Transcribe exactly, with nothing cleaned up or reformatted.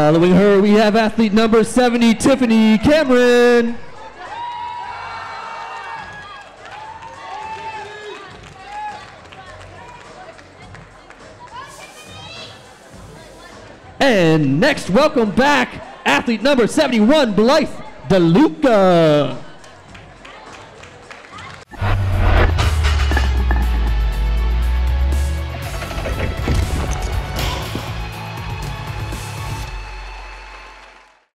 Following her, we have athlete number seventy, Tiffany Cameron. And next, welcome back athlete number seventy-one, Blythe DeLuca.